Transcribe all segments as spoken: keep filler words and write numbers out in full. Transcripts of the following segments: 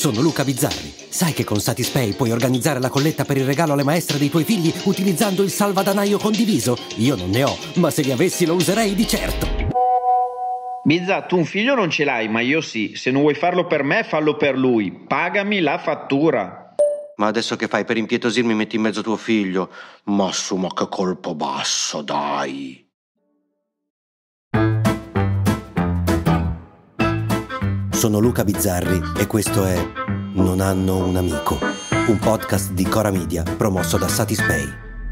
Sono Luca Bizzarri. Sai che con Satispay puoi organizzare la colletta per il regalo alle maestre dei tuoi figli utilizzando il salvadanaio condiviso? Io non ne ho, ma se li avessi lo userei di certo. Bizza, tu un figlio non ce l'hai, ma io sì. Se non vuoi farlo per me, fallo per lui. Pagami la fattura. Ma adesso che fai per impietosirmi metti in mezzo tuo figlio? Ma su, ma che colpo basso, dai. Sono Luca Bizzarri e questo è Non hanno un amico, un podcast di Cora Media promosso da Satispay.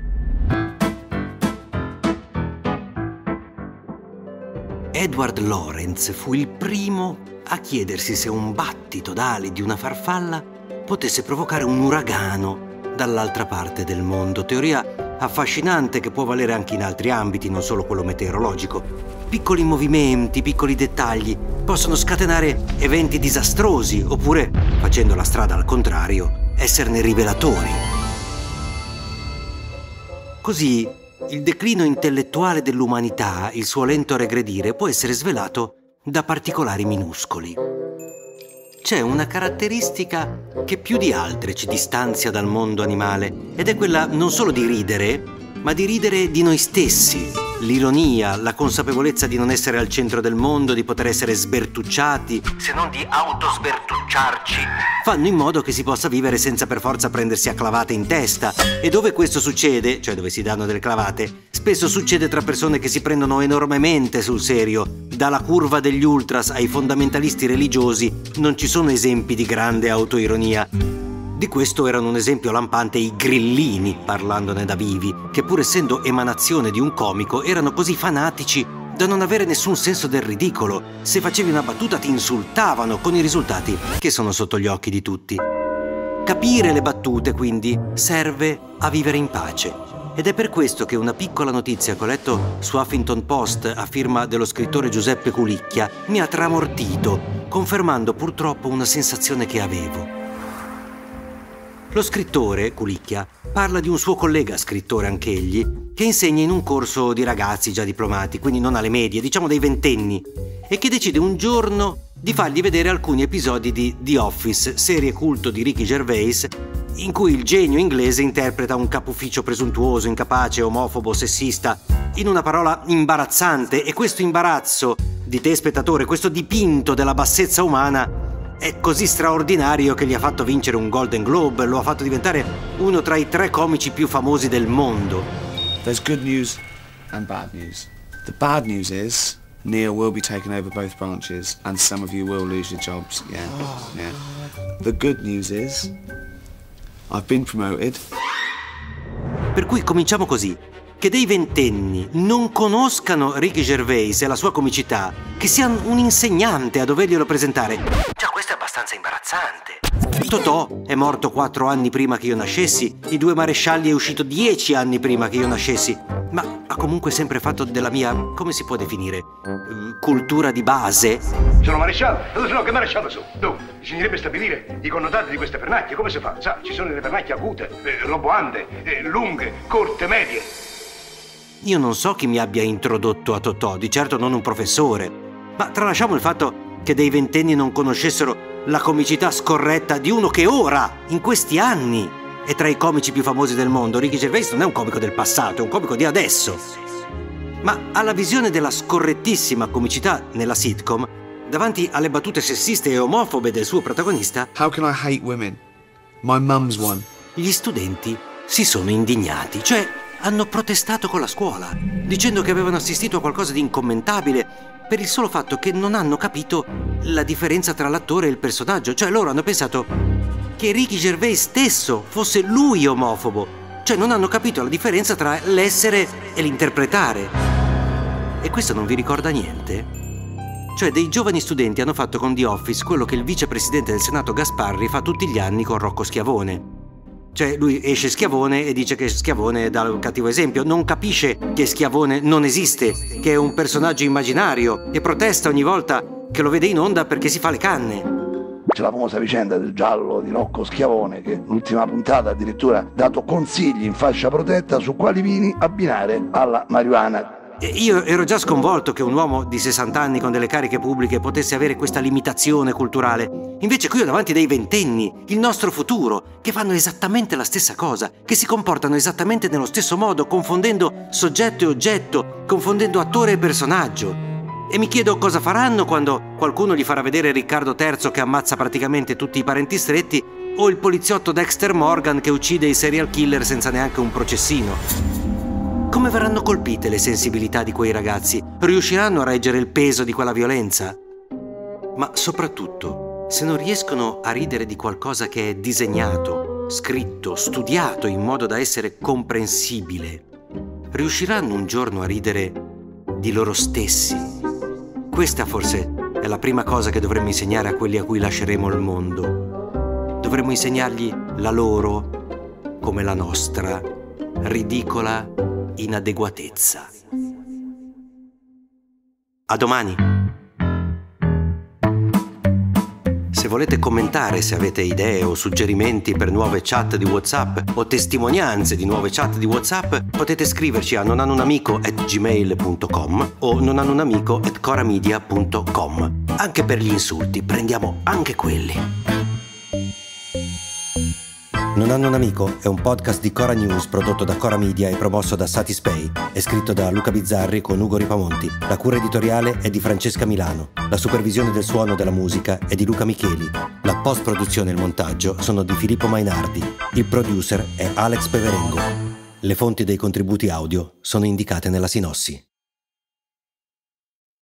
Edward Lorenz fu il primo a chiedersi se un battito d'ali di una farfalla potesse provocare un uragano dall'altra parte del mondo. Teoria affascinante che può valere anche in altri ambiti, non solo quello meteorologico. Piccoli movimenti, piccoli dettagli possono scatenare eventi disastrosi oppure, facendo la strada al contrario, esserne rivelatori. Così, il declino intellettuale dell'umanità, il suo lento regredire, può essere svelato da particolari minuscoli. C'è una caratteristica che più di altre ci distanzia dal mondo animale ed è quella non solo di ridere, ma di ridere di noi stessi. L'ironia, la consapevolezza di non essere al centro del mondo, di poter essere sbertucciati, se non di autosbertucciarci, fanno in modo che si possa vivere senza per forza prendersi a clavate in testa. E dove questo succede, cioè dove si danno delle clavate, spesso succede tra persone che si prendono enormemente sul serio. Dalla curva degli ultras ai fondamentalisti religiosi non ci sono esempi di grande autoironia. Di questo erano un esempio lampante i grillini, parlandone da vivi, che pur essendo emanazione di un comico erano così fanatici da non avere nessun senso del ridicolo. Se facevi una battuta ti insultavano, con i risultati che sono sotto gli occhi di tutti. Capire le battute, quindi, serve a vivere in pace. Ed è per questo che una piccola notizia che ho letto su Huffington Post a firma dello scrittore Giuseppe Culicchia mi ha tramortito, confermando purtroppo una sensazione che avevo. Lo scrittore, Culicchia, parla di un suo collega scrittore anch'egli, che insegna in un corso di ragazzi già diplomati, quindi non alle medie, diciamo dei ventenni, e che decide un giorno di fargli vedere alcuni episodi di The Office, serie culto di Ricky Gervais, in cui il genio inglese interpreta un capo ufficio presuntuoso, incapace, omofobo, sessista, in una parola imbarazzante, e questo imbarazzo di te spettatore, questo dipinto della bassezza umana, è così straordinario che gli ha fatto vincere un Golden Globe, lo ha fatto diventare uno tra i tre comici più famosi del mondo. There's good news and bad news. The bad news is Neil will be taking over both branches and some of you will lose your jobs. Yeah, yeah. The good news is I've been promoted. Per cui cominciamo così. Che dei ventenni non conoscano Ricky Gervais e la sua comicità, che sia un insegnante a doverglielo presentare, già questo è abbastanza imbarazzante. Totò è morto quattro anni prima che io nascessi, I Due Marescialli è uscito dieci anni prima che io nascessi, ma ha comunque sempre fatto della mia, come si può definire, cultura di base. Sono maresciallo? No, che maresciallo sono? No, bisognerebbe stabilire i connotati di queste pernacchie, come si fa? Sa, ci sono delle pernacchie acute, eh, roboante, eh, lunghe, corte, medie. Io non so chi mi abbia introdotto a Totò, di certo non un professore, ma tralasciamo il fatto che dei ventenni non conoscessero la comicità scorretta di uno che ora, in questi anni, è tra i comici più famosi del mondo. Ricky Gervais non è un comico del passato, è un comico di adesso. Ma alla visione della scorrettissima comicità nella sitcom, davanti alle battute sessiste e omofobe del suo protagonista, How can I hate women? My mum's one. Gli studenti si sono indignati, cioè hanno protestato con la scuola, dicendo che avevano assistito a qualcosa di incommentabile per il solo fatto che non hanno capito la differenza tra l'attore e il personaggio. Cioè loro hanno pensato che Ricky Gervais stesso fosse lui omofobo, cioè non hanno capito la differenza tra l'essere e l'interpretare. E questo non vi ricorda niente? Cioè dei giovani studenti hanno fatto con The Office quello che il vicepresidente del Senato Gasparri fa tutti gli anni con Rocco Schiavone. Cioè lui esce Schiavone e dice che Schiavone dà un cattivo esempio, non capisce che Schiavone non esiste, che è un personaggio immaginario, e protesta ogni volta che lo vede in onda perché si fa le canne. C'è la famosa vicenda del giallo di Rocco Schiavone, che l'ultima puntata addirittura ha dato consigli in fascia protetta su quali vini abbinare alla marijuana. E io ero già sconvolto che un uomo di sessanta anni con delle cariche pubbliche potesse avere questa limitazione culturale. Invece qui ho davanti dei ventenni, il nostro futuro, che fanno esattamente la stessa cosa, che si comportano esattamente nello stesso modo, confondendo soggetto e oggetto, confondendo attore e personaggio. E mi chiedo cosa faranno quando qualcuno gli farà vedere Riccardo terzo che ammazza praticamente tutti i parenti stretti o il poliziotto Dexter Morgan che uccide i serial killer senza neanche un processino. Come verranno colpite le sensibilità di quei ragazzi? Riusciranno a reggere il peso di quella violenza? Ma soprattutto, se non riescono a ridere di qualcosa che è disegnato, scritto, studiato in modo da essere comprensibile, riusciranno un giorno a ridere di loro stessi? Questa forse è la prima cosa che dovremmo insegnare a quelli a cui lasceremo il mondo. Dovremmo insegnargli la loro, come la nostra, ridicola inadeguatezza. A domani! Se volete commentare, se avete idee o suggerimenti per nuove chat di WhatsApp o testimonianze di nuove chat di WhatsApp, potete scriverci a nonhanunamico at gmail punto com o nonhanunamico at coramedia punto com. Anche per gli insulti, prendiamo anche quelli. Non hanno un amico è un podcast di Cora News prodotto da Cora Media e promosso da Satispay. È scritto da Luca Bizzarri con Ugo Ripamonti. La cura editoriale è di Francesca Milano. La supervisione del suono e della musica è di Luca Micheli. La post-produzione e il montaggio sono di Filippo Mainardi. Il producer è Alex Peverengo. Le fonti dei contributi audio sono indicate nella sinossi.